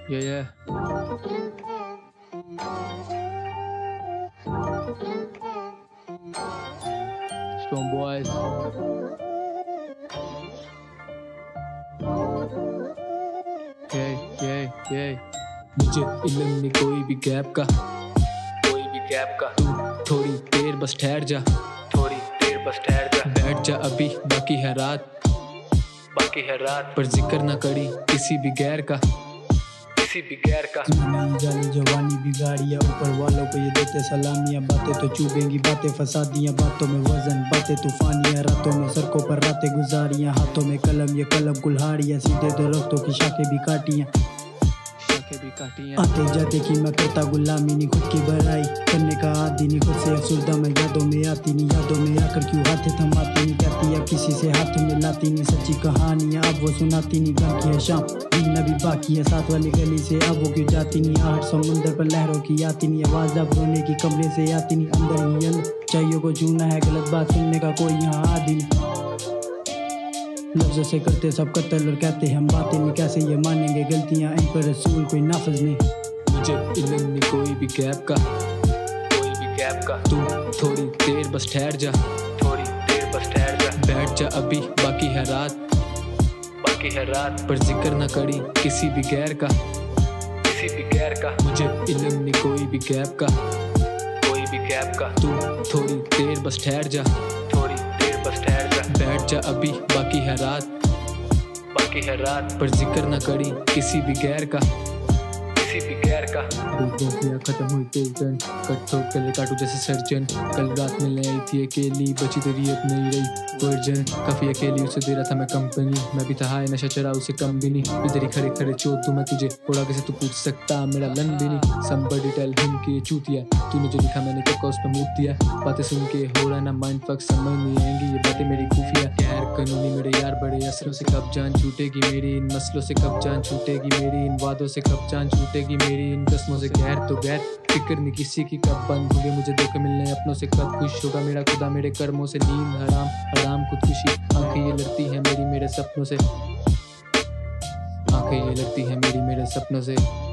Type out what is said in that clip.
Yeah, yeah. Strong boys. Yeah. मुझे इल्म नहीं कोई भी गैप का, तू थोड़ी देर बस ठहर जा, बैठ जा अभी बाकी है रात, पर जिक्र ना करी किसी भी गैर का। नई जानी जवानी बिगाड़िया, ऊपर वालों को ये देते सलामियाँ, बातें तो चुभेंगी बातें फसादियाँ, बातों में वजन बातें तूफानियाँ, रातों में सड़कों पर रातें गुजारियाँ, हाथों में कलम ये कलम कुल्हाड़ियाँ, सीधे दरख्तों की शाखें भी काटियाँ। आते जाते की मैं करता गुलामी नहीं, खुद की बड़ाई करने का आदि नहीं, खुद से अफसुर्दा मैं यादों में आती नहीं, यादों में आकर क्यों हाथ थमाती नहीं, कहती अब किसी से हाथ मिलाती नहीं, सच्ची कहानियाँ अब वो सुनाती नहीं, गम की है शाम दिन अभी बाकी है, साथ वाली गली से अब वो क्यों जाती नहीं, आहट समुंदर पर लहरों की आती नहीं, आवाज अब रोने की कमरे से आती नहीं, अंदर ही चाहिए को चूना है, गलत बात सुनने का कोई यहाँ आदि नहीं, लफ्ज़ों से करते सब कत्ल और कहते हम बातें नहीं, कैसे ये मानेंगे गलतियाँ, इन पर रसूल कोई नाफज नहीं। मुझे इल्म नहीं कोई भी गैप का, तू थोड़ी देर बस ठहर जा, बैठ जा अभी बाकी है रात, पर जिक्र ना करी किसी भी गैर का। मुझे इल्म नहीं कोई भी गैप का, तू थोड़ी देर बस ठहर जा, बैठ जा अभी बाकी है रात, पर जिक्र ना करी किसी भी गैर का। गोलियां खत्म हुई टेंशन, कट ठोक के काटू जैसे सर्जन, कल रात मिलने आई थी अकेली, बची तेरी अब नहीं रही वर्जन, काफी अकेली उसे दे रहा था मैं कंपनी, मैं भी था हाय नशा चढ़ा उसे कम भी नहीं, इधर ही खड़े खड़े चोट दूं मैं तुझे, थोड़ा कैसे तू पूछ सकता मेरा लन भी नहीं, somebody tell him कि ये चूतिया, तूने जो लिखा मैंने कब का उस पे मूड दिया, बातें सुन के हो रहा ना माइंड फक, समझ नहीं आएंगी ये बातें मेरी खुफिया, गैर कानूनी मेरे यार बड़े असरों से कब जान छूटेगी मेरी, इन मसलों से कब जान छूटेगी मेरी, इन वादों से कब जान छूटेगी मेरी, इन कस्मों से गैर तो गैर, फिक्र नहीं किसी की कब बंद होंगे, मुझे धोखे मिलने अपनों से कब खुश होगा मेरा खुदा, मेरे कर्मों से नींद हराम खुदकुशी, आंखें ये लड़ती है मेरी मेरे सपनों से, आंखें ये लड़ती है मेरी मेरे सपनों से।